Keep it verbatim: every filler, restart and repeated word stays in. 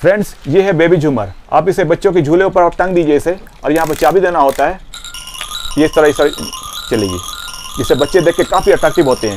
Friends, ये है baby झूमर। आप इसे बच्चों के झूले ऊपर आप टांग दीजिए इसे, और यहाँ पर चाबी देना होता है। ये इस तरह इस तरह चलेगी, जिससे बच्चे देख के काफ़ी अट्रैक्टिव होते हैं।